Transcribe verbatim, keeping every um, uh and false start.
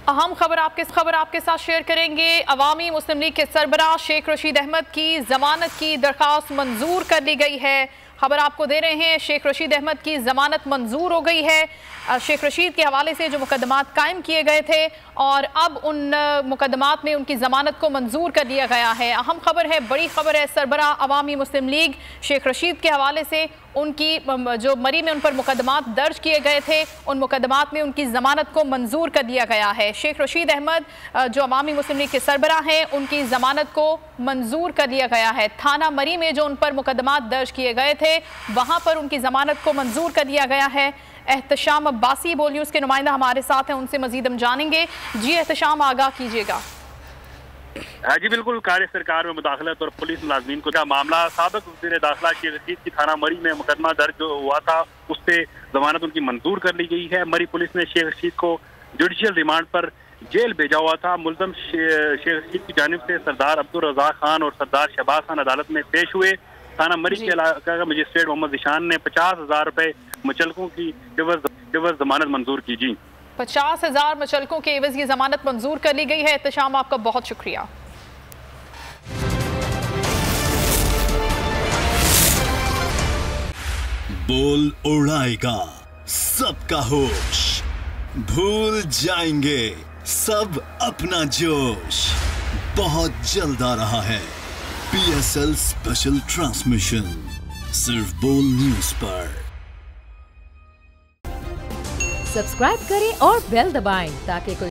अहम खबर आपके खबर आपके साथ शेयर करेंगे। अवामी मुस्लिम लीग के सरबराह शेख रशीद अहमद की जमानत की दरख्वास्त मंजूर कर ली गई है। खबर आपको दे रहे हैं, शेख रशीद अहमद की जमानत मंजूर हो गई है। शेख रशीद के हवाले से जो मुकदमात कायम किए गए थे और अब उन मुकदमात में उनकी जमानत को मंजूर कर दिया गया है। अहम खबर है, बड़ी खबर है। सरबराह अवामी मुस्लिम लीग शेख रशीद के हवाले से उनकी जो मरी में उन पर मुकदमात दर्ज किए गए थे, उन मुकदमात में उनकी जमानत को मंजूर कर दिया गया है। शेख रशीद अहमद जो अवामी मुस्लिम लीग के सरबराह हैं, उनकी जमानत को मंजूर कर दिया गया है। थाना मरी में जो उन पर मुकदमात दर्ज किए गए थे, वहां पर उनकी जमानत को मंजूर कर दिया गया है। एहतशाम अब्बासी बोल न्यूज़ के नुमाइंदा हमारे साथ हैं, उनसे मजीद हम जानेंगे। जी एहतशाम, आगाह कीजिएगा। हाँ जी बिल्कुल, कार्य सरकार में मुदाखलत और पुलिस मुलाजमीन को क्या मामला। साबिक वज़ीर दाखिला शेख रशीद की थाना मरी में मुकदमा दर्ज हुआ था, उस पे जमानत उनकी मंजूर कर ली गई है। मरी पुलिस ने शेख रशीद को जुडिशियल रिमांड पर जेल भेजा हुआ था। मुलजम शेख रशीद की जानिब से सरदार अब्दुल रज़ाक खान और सरदार शहबाज खान अदालत में पेश हुए। थाना मरी के इलाका का मजिस्ट्रेट मोहम्मद ज़ीशान ने पचास हजार रुपए मुचलकों की एवज जमानत मंजूर की। जी, पचास हजार मुचलकों के एवज ये जमानत मंजूर कर ली गई है। एहतशाम, आपका बहुत शुक्रिया। बोल उड़ाएगा सबका होश, भूल जाएंगे सब अपना जोश। बहुत जल्द आ रहा है P S L special transmission, सिर्फ बोल न्यूज पर। सब्सक्राइब करें और बेल दबाएं ताकि कोई